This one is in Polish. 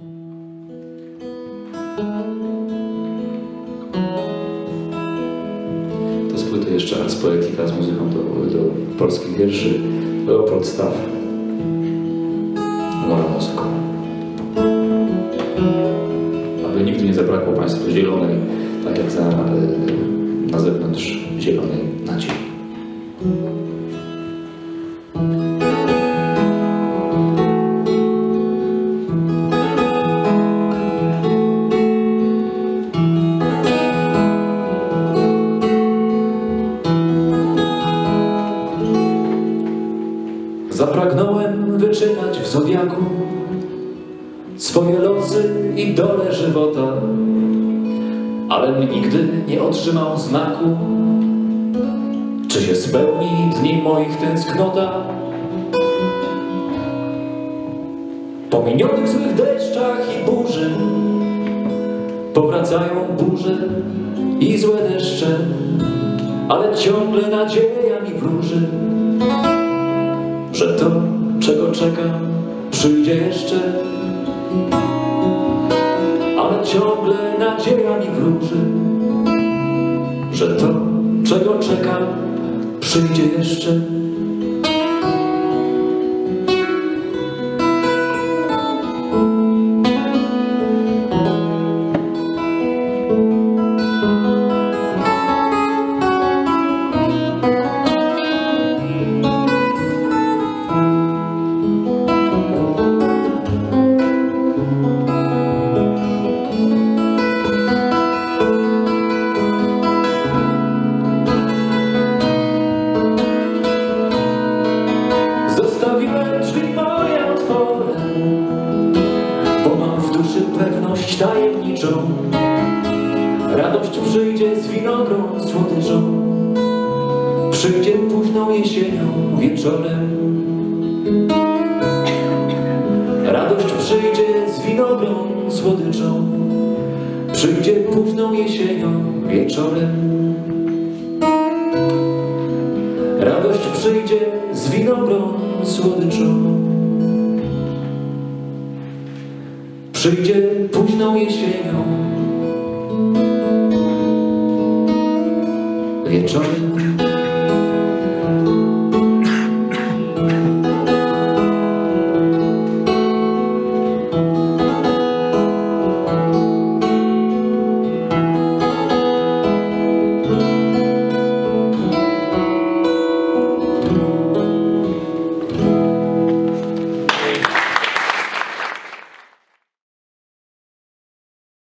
To z płyty jeszcze Ars Poetica z muzyką do polskich wierszy. Leopold Staff. Moją muzyką. Aby nigdy nie zabrakło Państwu zielonej, tak jak na zewnątrz zielonej nadziei. Zapragnąłem wyczytać w zodiaku swoje losy i dole żywota, ale nigdy nie otrzymał znaku, czy się spełni dni moich tęsknota. Po minionych złych deszczach i burzy powracają burze i złe deszcze, ale ciągle nadzieja mi wróży, że to, czego czekam, przyjdzie jeszcze. Ale ciągle nadzieja mi wróży, że to, czego czekam, przyjdzie jeszcze. Zostawiłem drzwi moje otwarte, bo mam w duszy pewność tajemniczą. Radość przyjdzie z winogron słodyczą, przyjdzie późną jesienią wieczorem. Radość przyjdzie z winogron słodyczą, przyjdzie późną jesienią wieczorem. Radość przyjdzie z winogron słodyczą, przyjdzie późną jesienią wieczorem.